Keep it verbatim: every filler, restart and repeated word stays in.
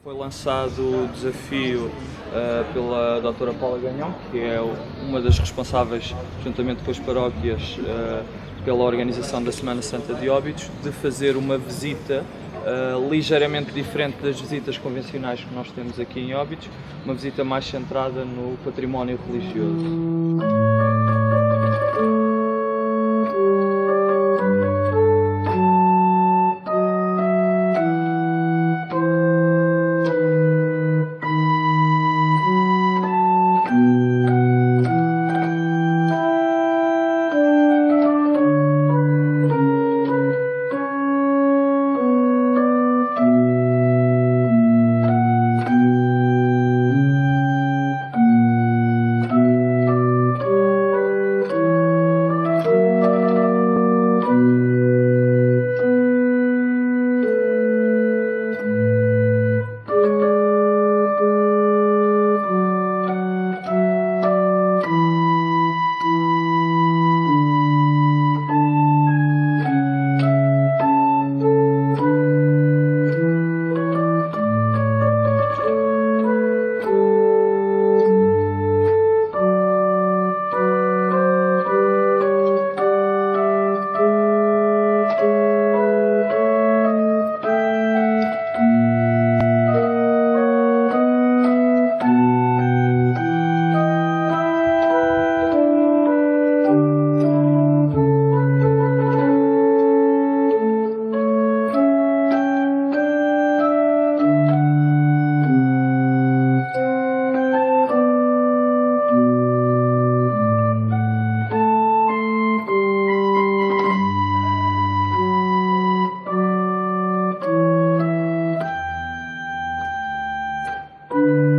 Foi lançado o desafio uh, pela doutora Paula Gagnon, que é uma das responsáveis, juntamente com as paróquias, uh, pela organização da Semana Santa de Óbidos, de fazer uma visita uh, ligeiramente diferente das visitas convencionais que nós temos aqui em Óbidos, uma visita mais centrada no património religioso. Música